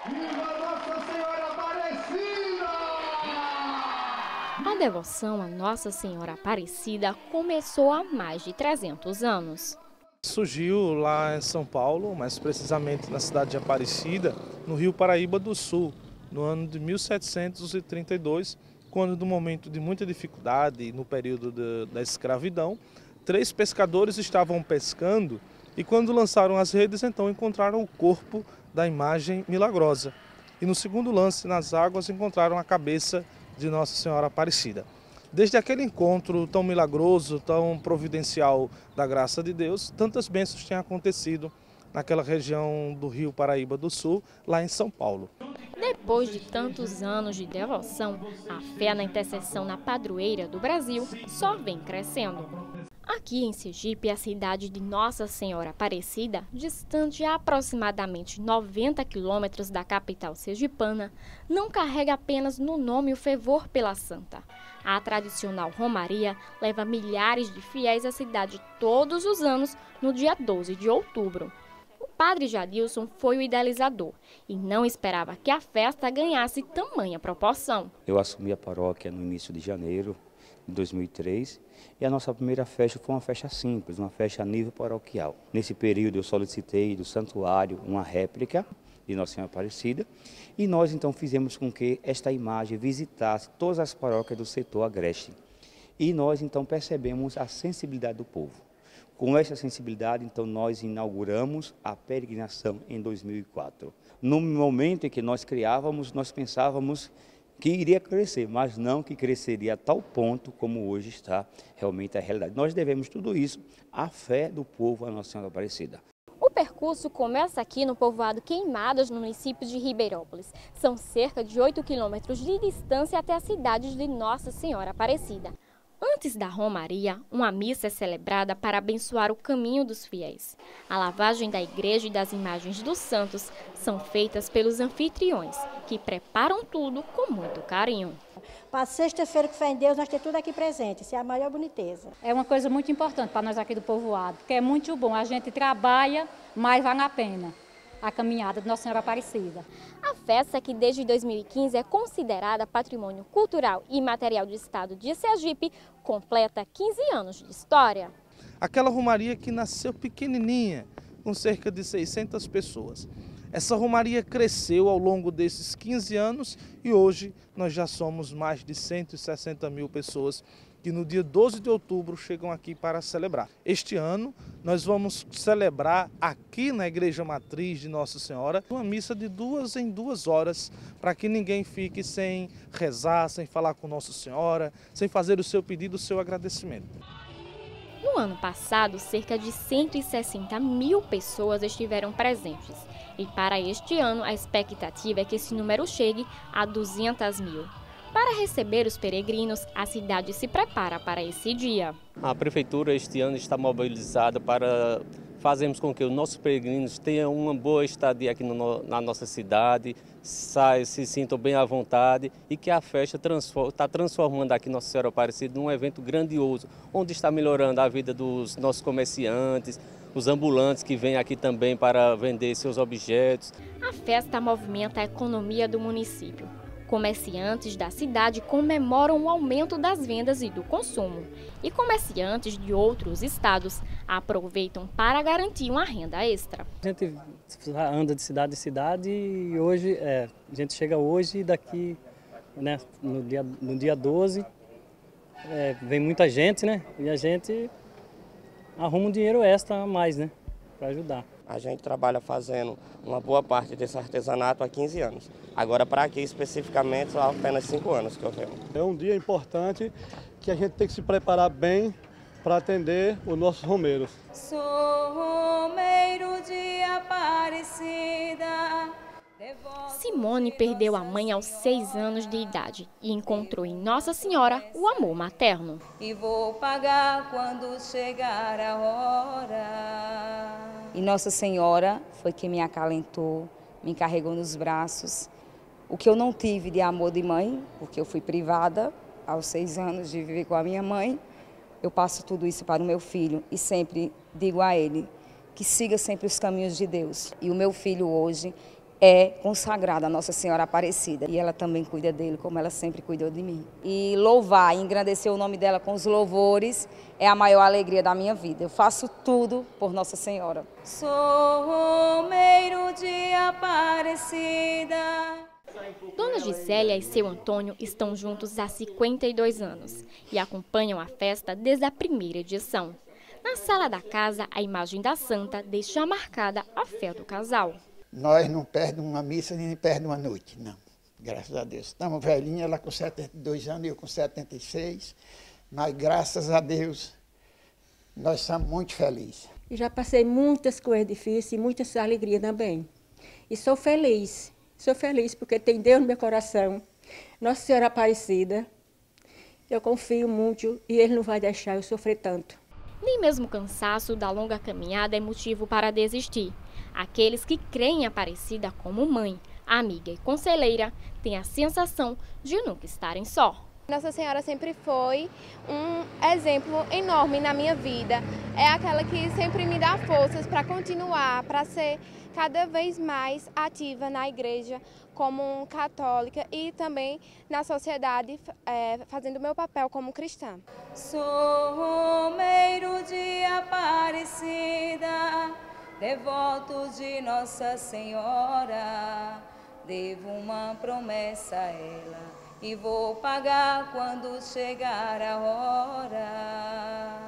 Viva Nossa Senhora Aparecida! A devoção a Nossa Senhora Aparecida começou há mais de 300 anos. Surgiu lá em São Paulo, mais precisamente na cidade de Aparecida, no Rio Paraíba do Sul, no ano de 1732, quando, no momento de muita dificuldade, no período da escravidão, 3 pescadores estavam pescando e, quando lançaram as redes, então encontraram o corpo da imagem milagrosa. E no segundo lance, nas águas, encontraram a cabeça de Nossa Senhora Aparecida. Desde aquele encontro tão milagroso, tão providencial da graça de Deus, tantas bênçãos têm acontecido naquela região do Rio Paraíba do Sul, lá em São Paulo. Depois de tantos anos de devoção, a fé na intercessão na padroeira do Brasil só vem crescendo. Aqui em Sergipe, a cidade de Nossa Senhora Aparecida, distante a aproximadamente 90 quilômetros da capital sergipana, não carrega apenas no nome o fervor pela santa. A tradicional romaria leva milhares de fiéis à cidade todos os anos no dia 12 de outubro. O padre Jadilson foi o idealizador e não esperava que a festa ganhasse tamanha proporção. Eu assumi a paróquia no início de janeiro de 2003 e a nossa primeira festa foi uma festa simples, uma festa a nível paroquial. Nesse período eu solicitei do santuário uma réplica de Nossa Senhora Aparecida e nós então fizemos com que esta imagem visitasse todas as paróquias do setor agreste. E nós então percebemos a sensibilidade do povo. Com essa sensibilidade, então, nós inauguramos a peregrinação em 2004. No momento em que nós criávamos, nós pensávamos que iria crescer, mas não que cresceria a tal ponto como hoje está realmente a realidade. Nós devemos tudo isso à fé do povo, a Nossa Senhora Aparecida. O percurso começa aqui no povoado Queimadas, no município de Ribeirópolis. São cerca de 8 quilômetros de distância até a cidade de Nossa Senhora Aparecida. Antes da romaria, uma missa é celebrada para abençoar o caminho dos fiéis. A lavagem da igreja e das imagens dos santos são feitas pelos anfitriões, que preparam tudo com muito carinho. Para sexta-feira, que fé em Deus, nós temos tudo aqui presente. Isso é a maior boniteza. É uma coisa muito importante para nós aqui do povoado, porque é muito bom. A gente trabalha, mas vale a pena a caminhada de Nossa Senhora Aparecida. A festa, que desde 2015 é considerada Patrimônio Cultural e Imaterial do Estado de Sergipe, completa 15 anos de história. Aquela romaria que nasceu pequenininha, com cerca de 600 pessoas. Essa romaria cresceu ao longo desses 15 anos e hoje nós já somos mais de 160 mil pessoas que no dia 12 de outubro chegam aqui para celebrar. Este ano nós vamos celebrar aqui na Igreja Matriz de Nossa Senhora uma missa de 2 em 2 horas para que ninguém fique sem rezar, sem falar com Nossa Senhora, sem fazer o seu pedido, o seu agradecimento. No ano passado, cerca de 160 mil pessoas estiveram presentes. E para este ano, a expectativa é que esse número chegue a 200 mil. Para receber os peregrinos, a cidade se prepara para esse dia. A Prefeitura este ano está mobilizada para fazermos com que os nossos peregrinos tenham uma boa estadia aqui na nossa cidade, se sintam bem à vontade e que a festa está transformando aqui Nossa Senhora Aparecida num evento grandioso, onde está melhorando a vida dos nossos comerciantes, os ambulantes que vêm aqui também para vender seus objetos. A festa movimenta a economia do município. Comerciantes da cidade comemoram o aumento das vendas e do consumo. E comerciantes de outros estados aproveitam para garantir uma renda extra. A gente anda de cidade em cidade e hoje, a gente chega hoje e daqui, né, no dia 12, vem muita gente, né? E a gente arruma um dinheiro extra a mais, né? Para ajudar. A gente trabalha fazendo uma boa parte desse artesanato há 15 anos. Agora, para aqui especificamente, só há apenas 5 anos que eu venho. É um dia importante que a gente tem que se preparar bem para atender os nossos romeiros. Sou romeiro de Aparecida. Simone perdeu a mãe aos 6 anos de idade e encontrou em Nossa Senhora o amor materno. E vou pagar quando chegar a hora. E Nossa Senhora foi quem me acalentou, me carregou nos braços. O que eu não tive de amor de mãe, porque eu fui privada aos 6 anos de viver com a minha mãe, eu passo tudo isso para o meu filho e sempre digo a ele que siga sempre os caminhos de Deus. E o meu filho hoje, é consagrado a Nossa Senhora Aparecida. E ela também cuida dele, como ela sempre cuidou de mim. E louvar e engrandecer o nome dela com os louvores é a maior alegria da minha vida. Eu faço tudo por Nossa Senhora. Sou romeiro de Aparecida. Dona Gisélia e seu Antônio estão juntos há 52 anos e acompanham a festa desde a primeira edição. Na sala da casa, a imagem da santa deixa marcada a fé do casal. Nós não perdemos uma missa nem perdemos uma noite, não. Graças a Deus. Estamos velhinhos, ela com 72 anos e eu com 76. Mas graças a Deus, nós somos muito felizes. E já passei muitas coisas difíceis e muitas alegrias também. E sou feliz porque tem Deus no meu coração. Nossa Senhora Aparecida. Eu confio muito e Ele não vai deixar eu sofrer tanto. Nem mesmo o cansaço da longa caminhada é motivo para desistir. Aqueles que creem em Aparecida como mãe, amiga e conselheira têm a sensação de nunca estarem só. Nossa Senhora sempre foi um exemplo enorme na minha vida. É aquela que sempre me dá forças para continuar, para ser cada vez mais ativa na igreja como católica e também na sociedade, fazendo o meu papel como cristã. Sou romeiro de Aparecida, devoto de Nossa Senhora, devo uma promessa a ela e vou pagar quando chegar a hora.